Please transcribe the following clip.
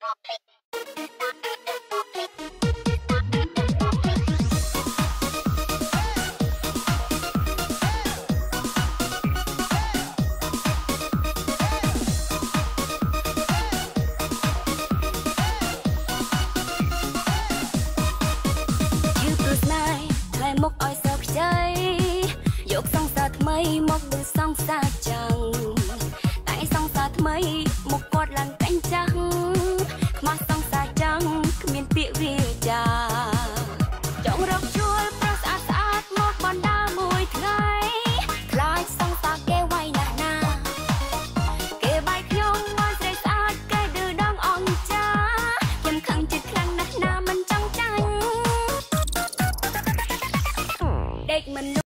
មកឲ្យសើខ្ចីយកសង្សារថ្មីមកនឹងសង្សារចាំងតែសង្សារថ្មីមកគាត់ឡើងកាញ់ចាំងខ្មាស់សង្សារចាំងគ្មានពាក្យវាចាចង់រកជួលប្រុសស្អាតស្អាតមកបណ្ដាមួយថ្ងៃខ្លាចសង្សារគេវាយណាស់ណាគេបាយខ្ញុំមកស្រីស្អាតគេឌឺដងអង្ចាខ្ញុំខឹងចិត្តខ្លាំងណាស់ណាមិនចង់ចាញ់ដេកមិន